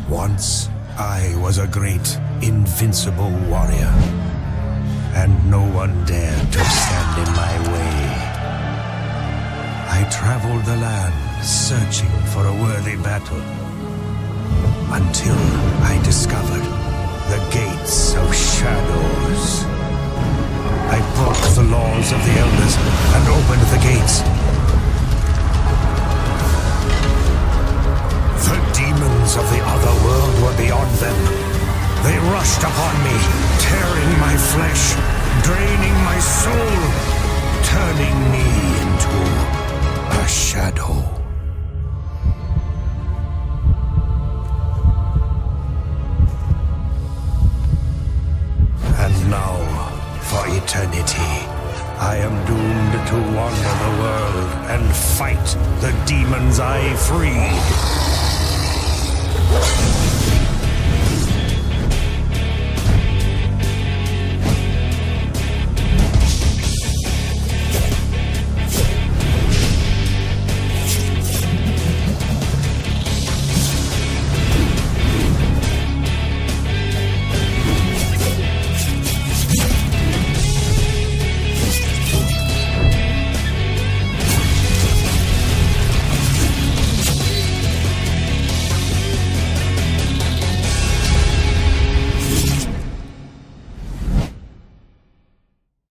Once, I was a great, invincible warrior, and no one dared to stand in my way. I traveled the land, searching for a worthy battle, until I discovered the Gates of Shadows. I broke the laws of the Elders and opened the gates. The demons of the other world were beyond them. They rushed upon me, tearing my flesh, draining my soul, turning me into a shadow. And now, for eternity, I am doomed to wander the world and fight the demons I freed.